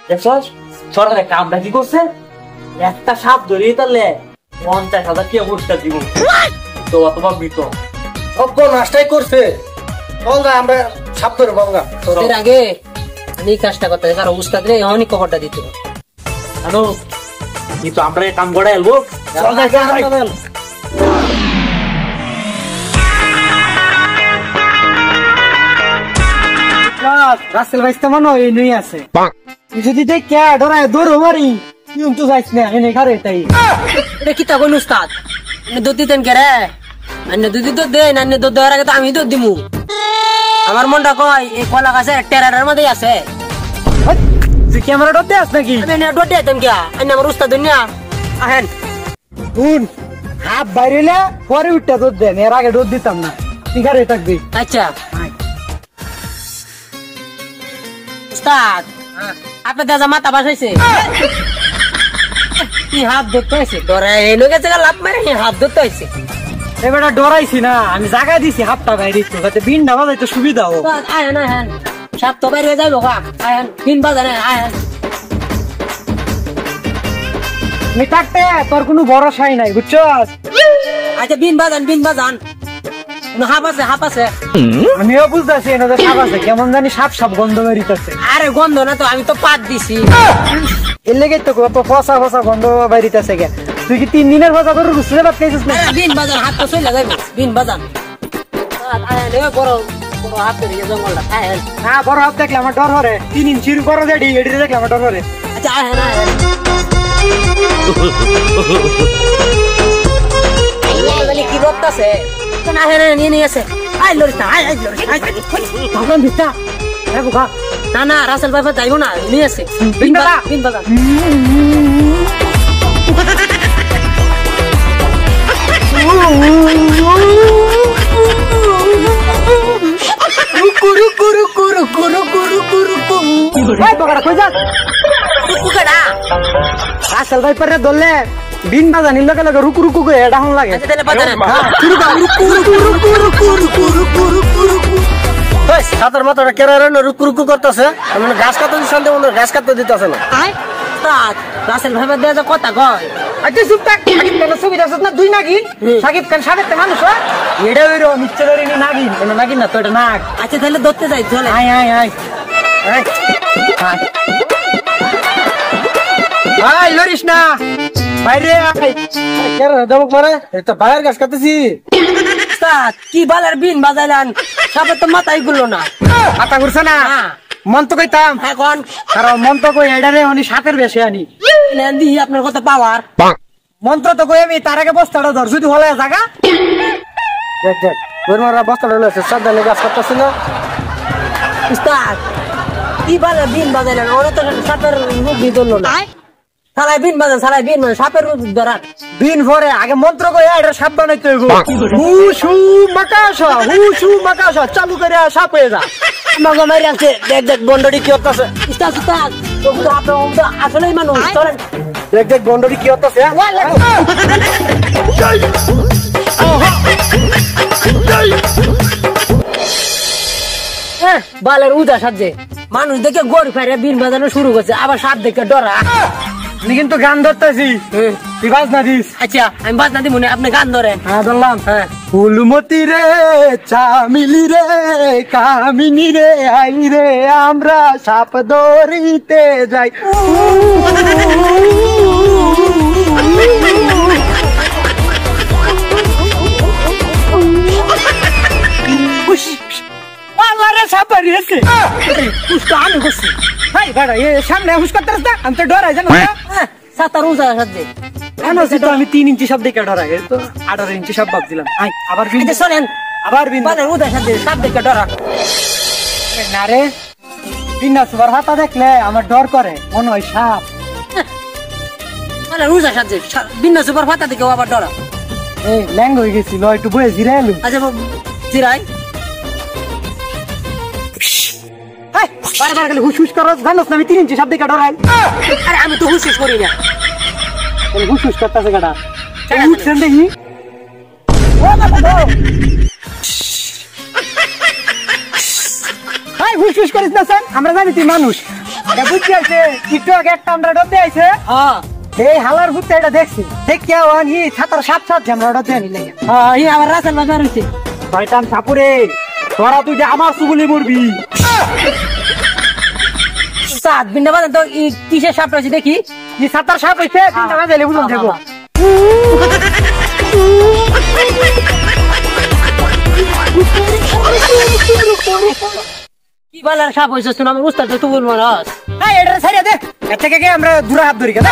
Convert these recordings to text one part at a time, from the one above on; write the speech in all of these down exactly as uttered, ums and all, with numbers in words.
দেখছস সরকারে কামটা কি করছে, একটা সাপ ধরিয়ে তাহলে পঞ্চাশ হাজার টাকা পুরস্কার দিব। তো অথবা মৃত সব নষ্টাই করছে। আমরা সাপ ধরে গঙ্গা এর আগে আমি কাজটা করতে কারো উস্তাদ রে অনেক খবরটা দিত জানো কিন্তু আমরা কাম করে এলবো। রাসেল ভাই তেমন এই নই আছে যদি কে ডরায় দৌড়ো মারি তুই তো যাইস না এনে ঘরে তাই এটা কি তখন উস্তাদ দুধ দিতেন কে রে আন্য দুধ তো দেন আন্য দুধ দেওয়ার আগে তো আমি দুধ দিমু। আমার মনটা কয় এই কলা গাছে টেরারের মধ্যেই আছে। তুই ক্যামেরা ডরতে আস নাকি? আমি না ডরতে আইতাম কি আন্য আমার উস্তাদ দুনিয়া আহেন শুন হাত বাইরেলে পরে উঠটা দুধ দেন, এর আগে দুধ দিতাম না। তুই ঘরে থাকবি। আচ্ছা উস্তাদ আপনার দাদা মাথা বাসাইছে কি হাত ধরতে হয়েছে ডরা এলো গেছে লাভ মারে হাত ধরতে হয়েছে। এবার ডরাইছি না আমি জায়গা দিছি হাতটা বাইরে যাতে বিন ডাবা যাইতে সুবিধা হোক। আহেন আহেন সাপ তো বাইরে যাইব কা আহেন বিন বাজারে আহেন। আমি থাকতে তোর কোনো ভরসাই নাই বুঝছস। আচ্ছা বিন বাজান বিন বাজান হাপ আছে হাপ আছে। আমিও বুঝতেছি এনে সাপ আছে কেমন জানি সাপ সাপ গন্ধ বেরিতেছে। আরে গন্ধ না তো আমি তো পাত দিছি এর লেগে তো কত ফসা ফসা গন্ধ বেরিতেছে গে। তুই কি তিন দিনের ফসা করে রুসলে বাদ খাইছিস না? বিন বাজান হাত তো চলে যাইব বিন বাজান আহেন এ বড় বড় হাত ধরে জঙ্গলটা আহেন। হ্যাঁ বড় হাত দেখলে আমার ডর হরে, তিন ইঞ্চির বড় জেডি এডি দেখলে আমার ডর হরে। আচ্ছা আহেন আহেন কি রক্তাছে না হেরে নিয়ে নিয়ে আছে আই লরিস না আই আই লরিস আই ভগবান দিতা হ্যাঁ বুকা না না রাসেল ভাই যাইবো না নিয়ে আছে বিন বাজা বিন বাজা কুরু কুরু কুরু কুরু কুরু কুরু কুরু এই বগড়া কই যা কুকুড়া রাসেল ভাই পরে দলে বিন বাজা নিল লগে লগে রুকু রুকু করে এটা হন লাগে। আচ্ছা তাহলে বাজারে শুরু কর রুকু রুকু রুকু রুকু রুকু রুকু রুকু রুকু ওই সাতার মাথাটা কেরারে রুকু রুকু করতেছে। মানে ঘাস কাটতে দিছান দে ওনার ঘাস কাটতে দিতেছে না। আই তাত রাসেল ভাই দেয়া যা কথা কয় আচ্ছা চুপ থাক। সাকিব খান ছবি দেখছস না দুই নাগিন সাকিব খান সাবেতে মানুষ এটা হইরো মিচ্ছরের নাগিন এটা নাগিন না তো এটা নাগ। আচ্ছা তাহলে ধরতে যাই চলে আয় আয় আয় আয় আয় লরিস না বাইরে আয় কেন দমক মারে এটা বাইরের গাছ কাটতেছি। তাত কি বালার বিন বাজাইলান সাপে তো মাথায় গুলো না আতা করছ না মন তো কইতাম এখন কারণ মন তো কই এডারে উনি সাতের বেশি আনি নেন দি আপনার কথা পাওয়ার মন্ত্র তো কই আমি তার আগে বস্তাটা ধর যদি হলে জায়গা দেখ দেখ ওর মারা বস্তাটা লইছে সাবধানে গাছ কাটতেছ না। উস্তাদ কি বালার বিন বাজাইলান ওরা তো সাপের রূপ দিল না সালাই বিন বাজান সালাই বিন মানে সাপের রূপ ধরান বিন ভরে আগে মন্ত্র কই এটা সাপ বানাইতে হইব। হুশু মাকাশা হুশু মাকাশা চালু করে সাপ হয়ে যা মগা মারি আছে দেখ দেখ বন্ডরি কি হতাছে। উস্তাদ উস্তাদ তবু তো আপনার আসলেই মানুষ চলেন দেখ দেখ বন্ডরি কি হতাছে। বালের উদা সাজে মানুষ দেখে গড়ি ফেরে বিন বাজানো শুরু করছে আবার সাপ দেখে ডরা। আমি কিন্তু গান ধরতেছি তুই বাজ না দিস। আচ্ছা আমি বাজ না দিব মনে আপনি গান ধরেন। হ্যাঁ ধরলাম। হ্যাঁ ফুলমতি রে চামিলি রে কামিনী রে আই রে আমরা সাপ ধরিতে যাই। সামনে হুস করতে আমি তো ডরাই জানো সাতার উজা সাজে আমি তিন ইঞ্চি সব দেখে ডরাই তো আঠারো ইঞ্চি সব ভাবছিলাম। আবার শোনেন আবার বিন বালের উদা সাজে সাপ দেখে ডরা না রে বিনা সুবার হাতা দেখলে আমার ডর করে মনে হয় সাপ। বালের উজা সাজে বিনা সুপার ফাতা দেখে আবার ডরা। এই ল্যাং হয়ে গেছিল একটু বয়ে জিরে এলু। আচ্ছা জিরাই বারবার খালি হুস হুস করো জানোস না আমি তিন ইঞ্চি সব দেখে ডরাই। আরে আমি তো হুস হুস করি না হুস হুস করতেছে গাড়া উঠছেন দেখি হুস হুস করিস না স্যার আমরা জানি তুই মানুষ বুঝতে আছে একটু আগে একটা আমরা ডতে আইছে হ্যাঁ এই হালার ভূতটা এটা দেখছি দেখি ওয়ান হি ছাতার সাত সাত আমরা ডতে আনি লাগে হ্যাঁ ই আমার রাসেল বাজার হইছে শয়তান সাপুরে তোরা তুই যে আমার সুগুলি মরবি সাত বিন্দা বাজার তো ই কিসের সাপ রয়েছে দেখি কি ছাতার সাপ হইছে তিনটা বাজাইলে বুঝুন যাবো কি বালার সাপ হইছে শুন আমার উস্তাদ তো বলবো না এই এটা ছাড়িয়ে দে এর থেকে কি আমরা দূরে হাত ধরি কেন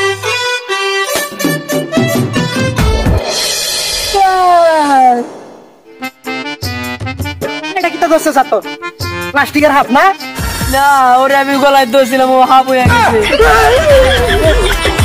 এটা কি তো দোস্ত সাত প্লাস্টিকের হাত না না ওরে আমি গলায় দোছিলাম ও হাফ হয়ে গেছে